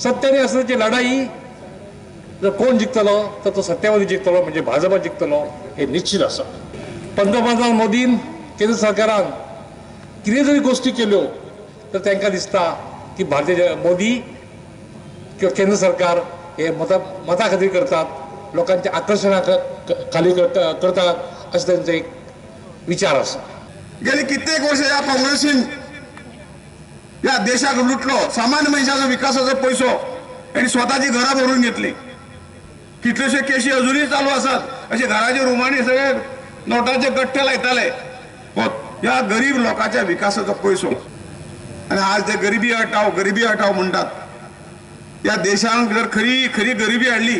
सत्याने असण्याची लढाई जर कोण जिंकतलो तर तो सत्यामध्ये जिंकतलो, म्हणजे भाजपा जिंकतलो हे निश्चित आसा. पंतप्रधान मोदीन केंद्र सरकारान कितें जरी गोष्टी केल्यो तर तांकां दिसता की भारतीय मोदी किंवा केंद्र सरकार हे मता खातीर करतात, लोकांच्या आकर्षणा खाली करतात अशें तांचो एक विचार आसा. गेली कित्येक वर्ष या काँग्रेसीन या देशाक लुटलो. सामान्य मनशाचो विकासाचो पैसो आणि स्वतःची घरां भरून घेतली. कितलेशे केशी अजूनही चालू असतात. असे घराच्या रुमांनी सगळे नोटाचे गठ्ठे लायताले. या गरीब लोकांच्या विकासाचो पैसो आणि आज ते गरिबी हटाव म्हणतात. या देशान जर खरी खरी गरिबी हाडली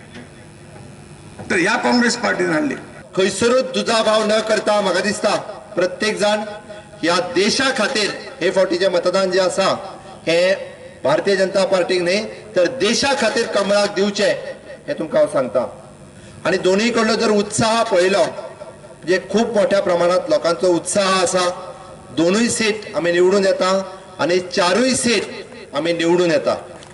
तर या काँग्रेस पार्टीन हाडली. खंयसरूच दुजाभाव न करता म्हाका दिसता प्रत्येक जण या देशा खातीर हे फावटीचे मतदान जे आसा हे भारतीय जनता पार्टीक न्ही तर देशा खातीर कमळाक दिवचे हे तुमकां हांव सांगता. आनी दोनूय कडलो जर उत्साह पळयलो म्हणजे खूब मोठ्या प्रमाणात लोकांचो उत्साह आसा. दोनूय सीट आमी निवडून येता आनी चारूय सीट आमी निवडून येता.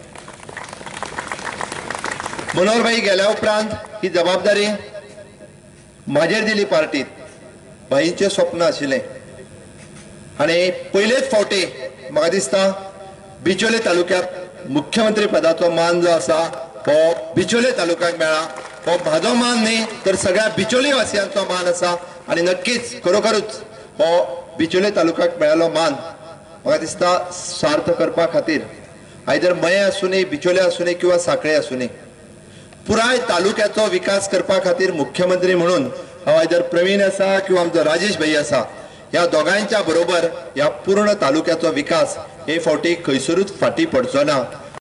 मनोहरभाई गेल्या उपरांत ही जबाबदारी म्हाजेर दिली पार्टीत. भाईंचे स्वप्न आशिल्लें आनी पयलेच फावटी म्हाका दिसता बिचोले तालुक्यात मुख्यमंत्री पदाचो मान जो आसा हो बिचोले तालुक्याक मेळ्ळा. हो म्हाजो मान न्ही तर सगळ्या बिचोली वासियांचो मान आसा आनी नक्कीच खरोखरूच हो बिचोले तालुक्याक मेळ्ळो मान म्हाका दिसता सार्थ करपा खातीर आयदर मये आसूं न्ही, बिचोले आसूं न्ही किंवा सांखळे आसूं न्ही, पुराय तालुक्याचो विकास करपा खातीर मुख्यमंत्री म्हणून हांव आयदर प्रवीण आसा किंवा आमचो राजेश भाई आसा ह्या दोगांच्या बरोबर ह्या पूर्ण तालुक्याचो विकास हे फावटी खंयसरूच फाटी पडचो ना